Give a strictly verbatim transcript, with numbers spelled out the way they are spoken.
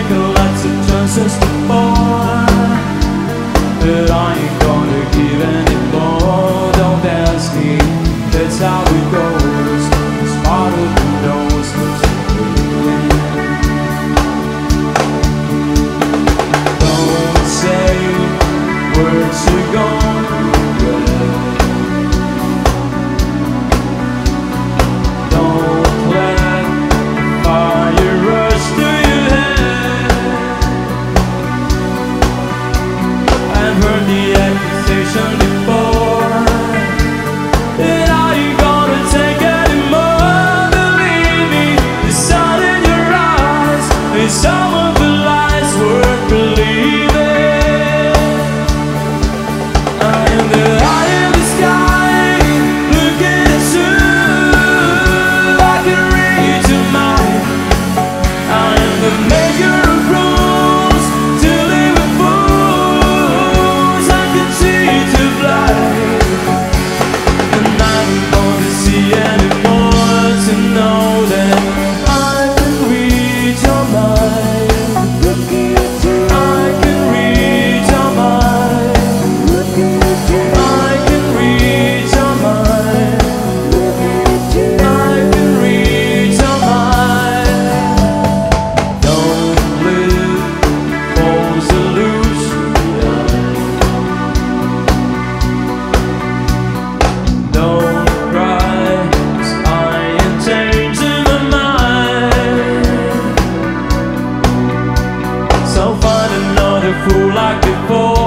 taken lots of chances before, but I ain't gonna give anymore. Don't ask me, that's how it goes. It's part of the nose that's don't say words you're gonna regret. Don't let fire rush to your head. I've heard the accusation before, and are you gonna take anymore? Believe me, the sun in your eyes is some of the lies worth believing. I am the eye in the sky, looking at you. I can read your mind. I am the maker of rules to live with fools. I can see to blind, and I don't want to see anymore to know that I can read your mind. I can read your mind. I can read your mind. I can read your mind. Don't live false illusion. Don't cry, 'cause I am changing my mind. So find another fool like before.